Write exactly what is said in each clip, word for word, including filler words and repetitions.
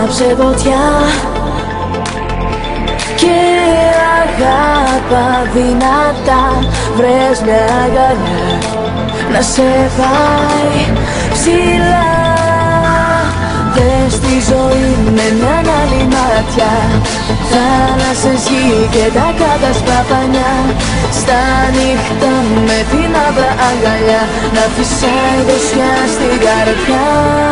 Απόψε φωτιά και αγάπα δυνατά. Βρες μια αγκαλιά να σε πάει ψηλά. Δες τη ζωή με μια άλλη ματιά. Θάλασσες, γη και τα κάτασπρα πανιά. Στα νύχτα με την άβρα αγκαλιά να φυσάει δροσιά στην καρδιά.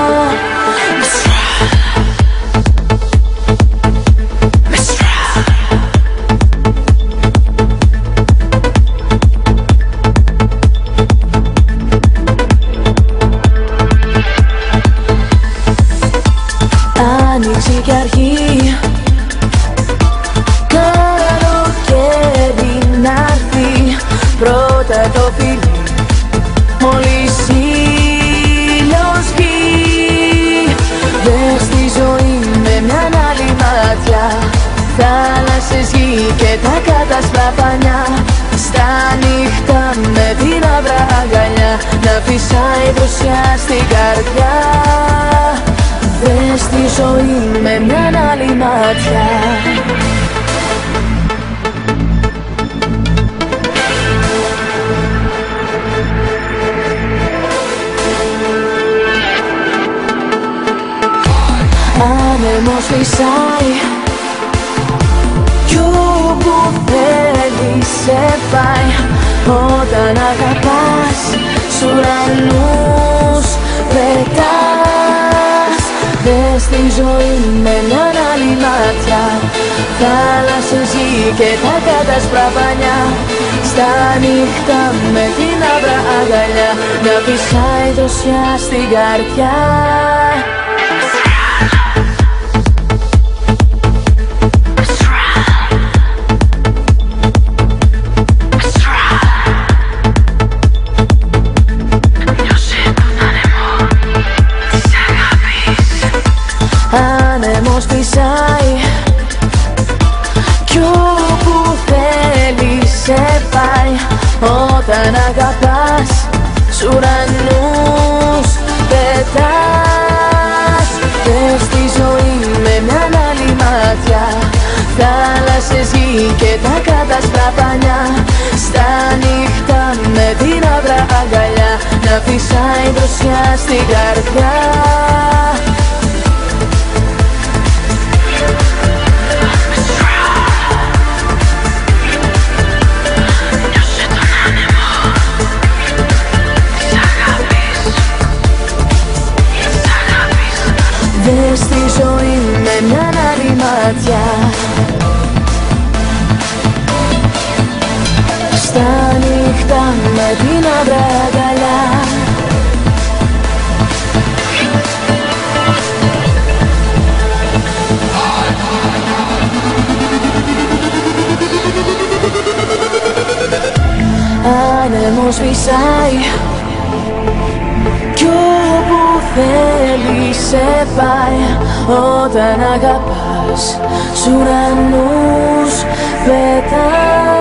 Άνοιξη κι αρχή, καλοκαίρι να'ρθεί. Πρώτα το φιλί, μόλις ήλιος βγει. Δες τη ζωή με μια άλλη ματιά. Θάλασσες, γη και τα κάτασπρα πανιά. Στα νύχτα με την άβρα αγκαλιά να φυσάει δροσιά στην καρδιά. Δες τη ζωή με μια άλλη ματιά. Άνεμος φυσάει κι όπου θέλει σε πάει. Όταν αγαπάς σ' ουρανούς πετάς. Δες τη ζωή με μια άλλη ματιά. Θάλασσες, γη και τα κάτασπρα πανιά. Στα νύχτα με την άβρα αγκαλιά να φυσάει δροσιά στην καρδιά. Άνεμος φυσάει κι όπου θέλει σε πάει. Όταν αγαπάς σ' ουρανούς πετάς. Δες τη ζωή με μια άλλη ματιά. Θάλασσες, γη και τα κάτασπρα πανιά. Στα νύχτα με την άβρα αγκαλιά να φυσάει δροσιά στην καρδιά. Δες τη ζωή με μια άλλη ματιά. Στα νύχτα με την άβρα αγκαλιά. Άνεμος φυσάει κι όπου θέλει σε πάει. Όταν αγαπάς σ' ουρανούς πετάς.